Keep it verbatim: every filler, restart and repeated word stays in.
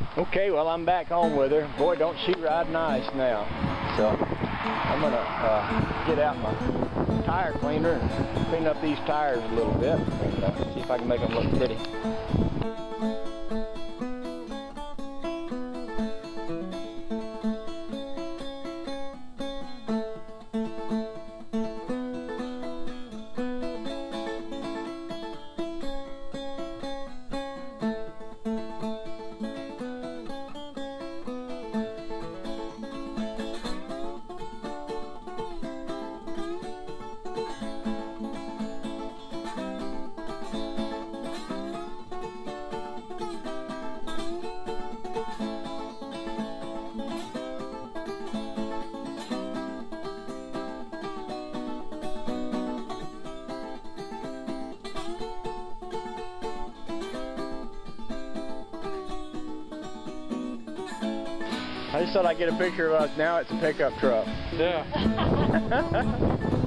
Okay, well, I'm back home with her. Boy, don't she ride nice now. So I'm gonna uh, get out my tire cleaner and clean up these tires a little bit and uh, see if I can make them look pretty. I just thought I'd get a picture of us. Now it's a pickup truck. Yeah.